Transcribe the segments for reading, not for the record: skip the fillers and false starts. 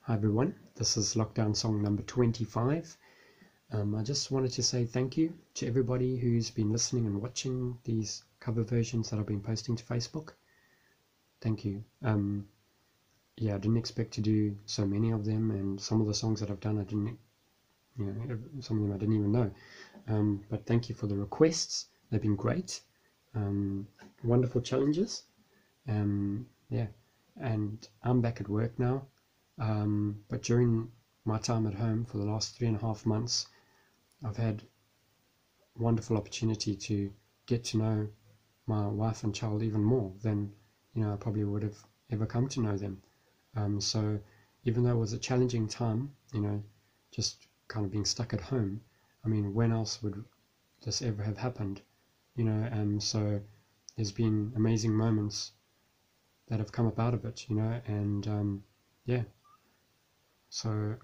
Hi everyone, this is lockdown song number 25. I just wanted to say thank you to everybody who's been listening and watching these cover versions that I've been posting to Facebook. Thank you. Yeah, I didn't expect to do so many of them, and some of the songs that I've done I didn't, some of them I didn't even know. But thank you for the requests, they've been great. Wonderful challenges. Yeah, and I'm back at work now. But during my time at home for the last 3.5 months, I've had wonderful opportunity to get to know my wife and child even more than I probably would have ever come to know them. So even though it was a challenging time, just kind of being stuck at home, I mean, when else would this ever have happened? So there's been amazing moments that have come up out of it, and yeah. So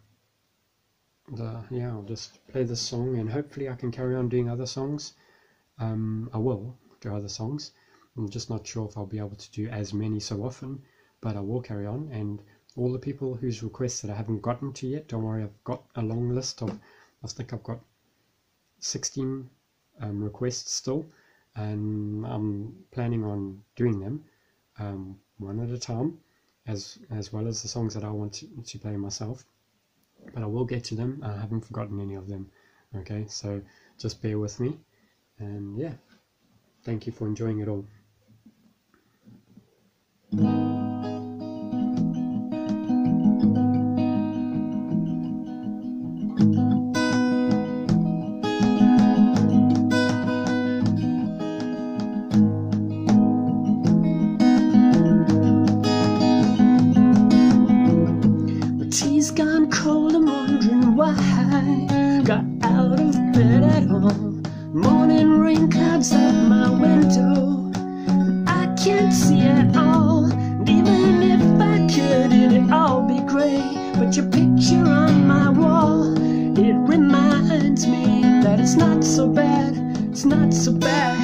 I'll just play this song, and hopefully I can carry on doing other songs. I will do other songs. I'm just not sure if I'll be able to do as many so often, but I will carry on. And all the people whose requests that I haven't gotten to yet, don't worry, I've got a long list of, I think I've got 16 requests still, and I'm planning on doing them one at a time, as well as the songs that I want to play myself. But I will get to them. I haven't forgotten any of them. Okay, so just bear with me, and yeah, thank you for enjoying it all. Tea's gone cold, I'm wondering why I got out of bed at all. Morning rain clouds out my window, and I can't see at all. And even if I could, it'd all be grey. But your picture on my wall, it reminds me that it's not so bad, it's not so bad.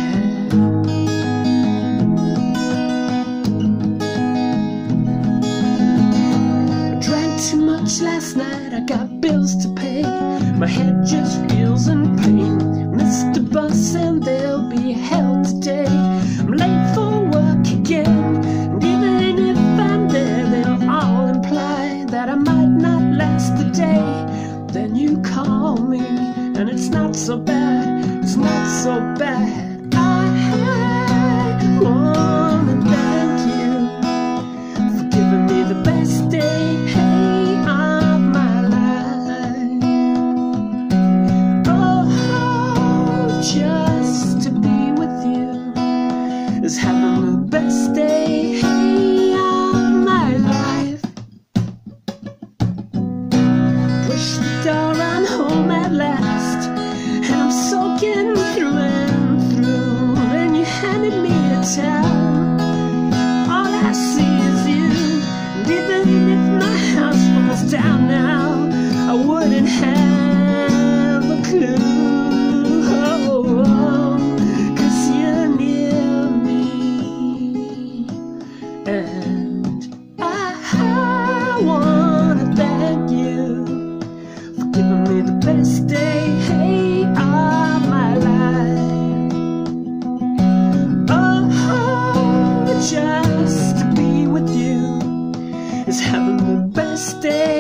Too much last night, I got bills to pay. My head just feels in pain. Missed the bus and there'll be hell today. I'm late for work again, and even if I'm there, they'll all imply that I might not last the day. Then you call me, and it's not so bad, it's not so bad. I wanna thank you for giving me the best day of my life. Oh, just to be with you is having the best day of my life. Push the door, I'm home at last, and I'm soaking through and through. And you handed me a towel, all I see is you. And even if my house falls down now, I wouldn't have a clue. Oh, 'cause you're near me, and I wanna thank you for giving me the best day of my life. Oh, just to be with you is having the best day